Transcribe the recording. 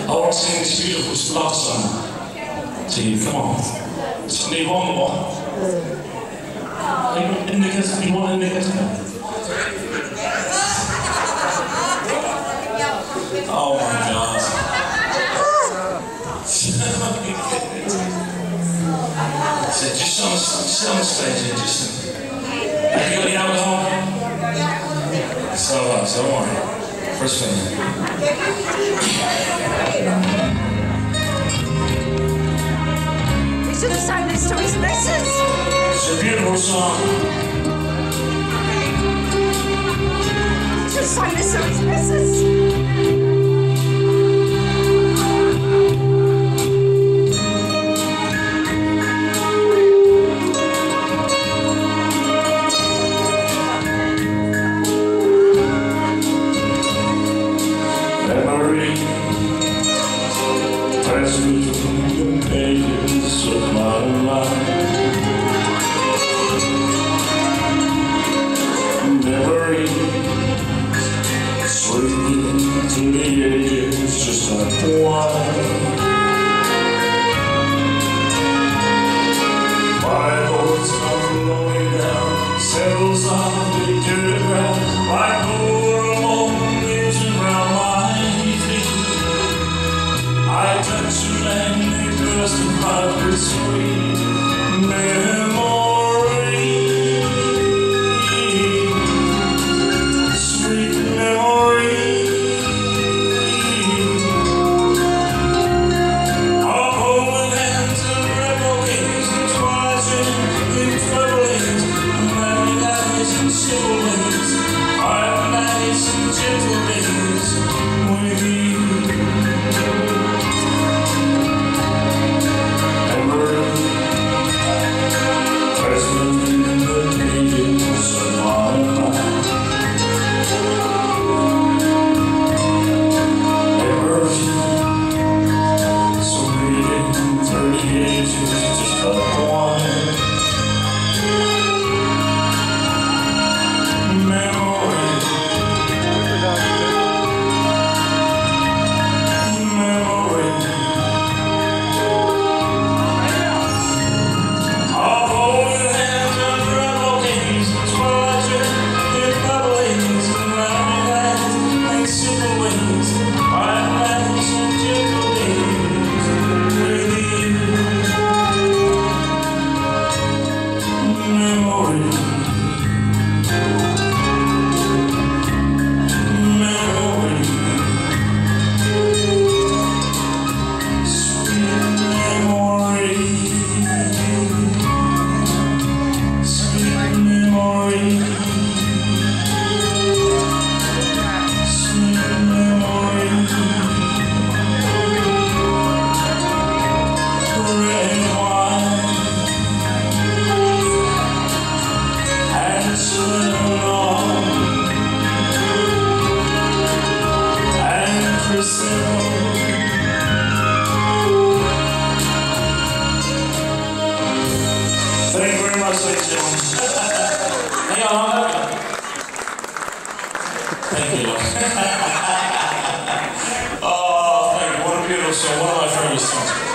I want to sing this beautiful love song to you. Come on. Just need one more. Indicas, you want indicas? Oh my God. So just on the stage here, just. Have you got the alcohol? It's alright, so don't worry. First thing. We should have sang this to his missus. It's a beautiful song. We should have sang this to his missus. Between the pages of my life, memories swinging to the edges just like wine. My thoughts come flowing down, settle softly to the ground, like the world moves around my feet. I touch your land, it burst apart with sweet memory. Sweet memory of holding hands and rebel games and twisting in troublings, loving eyes and civil ways, hard nights and gentle days with you. Thank you very much, ladies and gentlemen. Hang on. Thank you. Oh, thank you. What a beautiful song. One of my favorite songs.